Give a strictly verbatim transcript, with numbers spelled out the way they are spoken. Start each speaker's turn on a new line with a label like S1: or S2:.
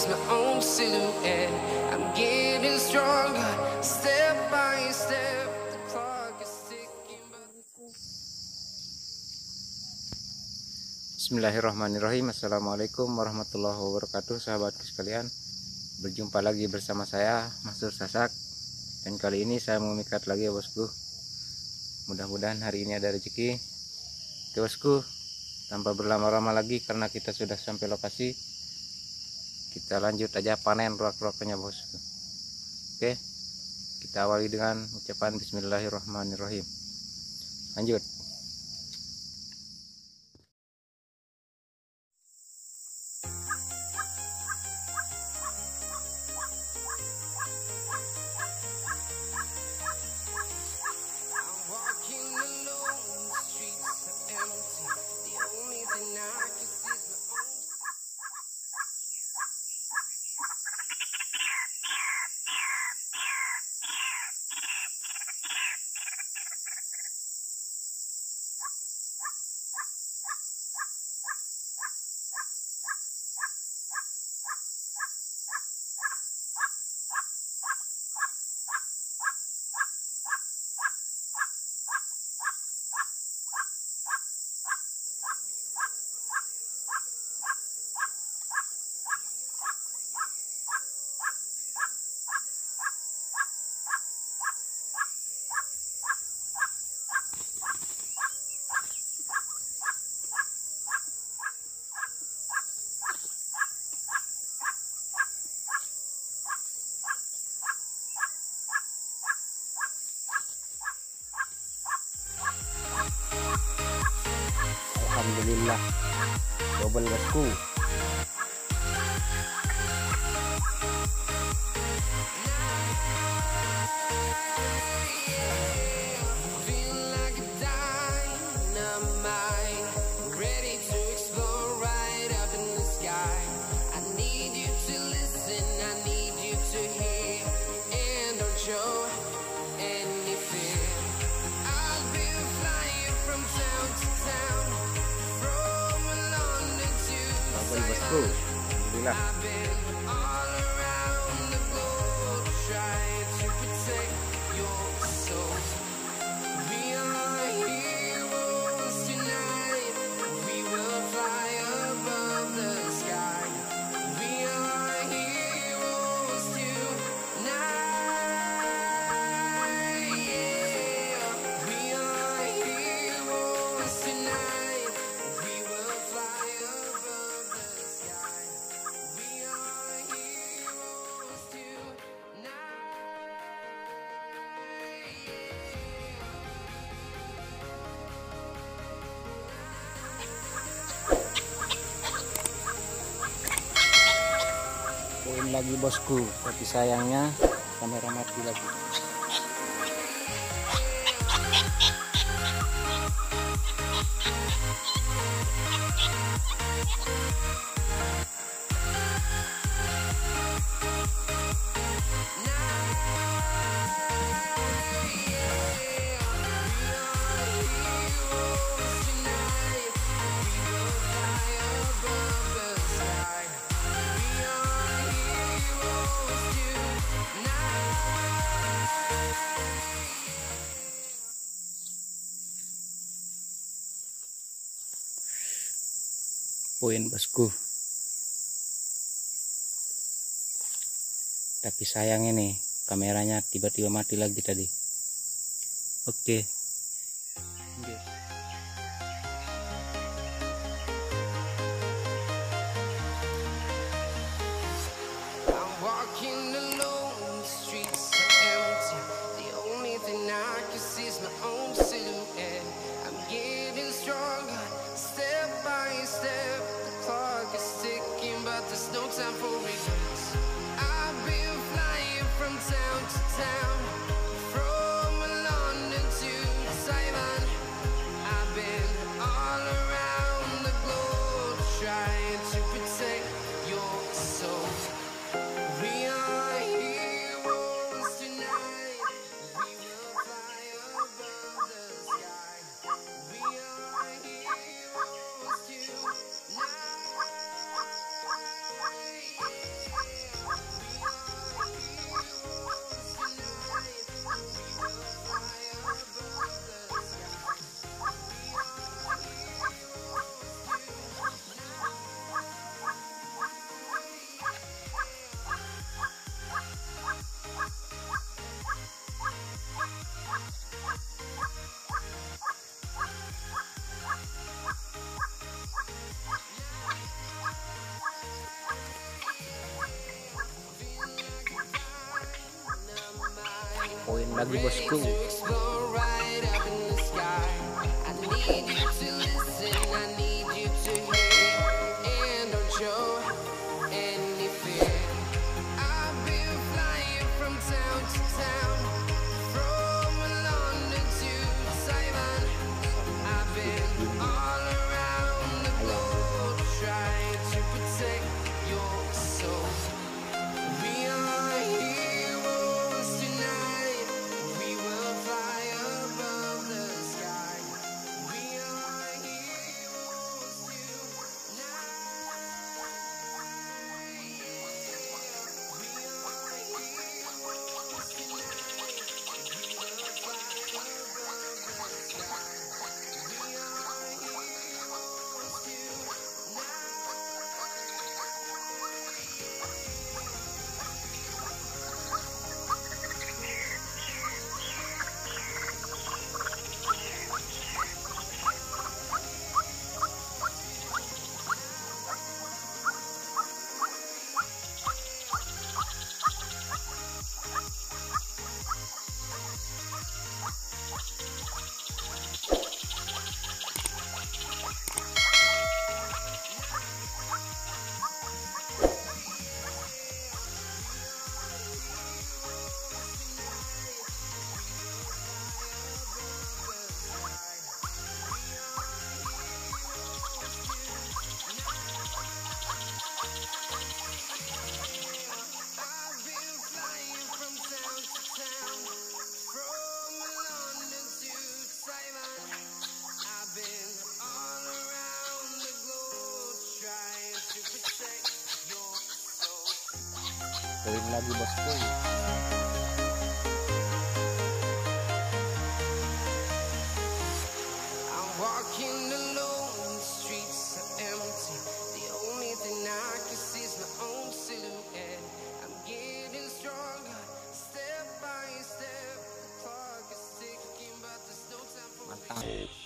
S1: sees my own silhouette. I'm getting stronger, step by step. The clock is ticking, but...
S2: Bismillahirrahmanirrahim. Assalamualaikum warahmatullahi wabarakatuh, sahabatku sekalian. Berjumpa lagi bersama saya, Masur Sasak. Dan kali ini saya mau mikat lagi ya bosku. Mudah-mudahan hari ini ada rezeki. Oke bosku, tanpa berlama-lama lagi karena kita sudah sampai lokasi, kita lanjut aja panen ruak-ruaknya bosku. Oke, kita awali dengan ucapan Bismillahirrahmanirrahim. Lanjut. Alhamdulillah, double bosku. Bosku, alhamdulillah. Poin lagi bosku, tapi sayangnya kamera mati lagi. Poin bosku, tapi sayang ini kameranya tiba-tiba mati lagi tadi. Oke, okay.
S1: There's no time for regrets. I've been flying from town to town, from London to Taiwan. I've been all around the globe trying to protect your soul. We are
S2: lagi bosku.
S1: to explore right up in the sky. I need you to listen, I need you to hear, and don't show any fear. I've been flying from town to town, from London to Taiwan. I've been all around the globe trying to protect your soul. We are heroes tonight. We will fly above the sky. We are heroes tonight. We are heroes tonight. We will fly above the sky. We are heroes I've been flying from town to town, from London to Taiwan. I've been all around the globe trying to protect your soul.
S2: Kawin lagi bosku.
S1: I'm walking alone, the streets are empty. The only thing I can see is my own silhouette. I'm getting stronger, step by step. The clock is ticking, but there's no time for me.
S2: Mantap.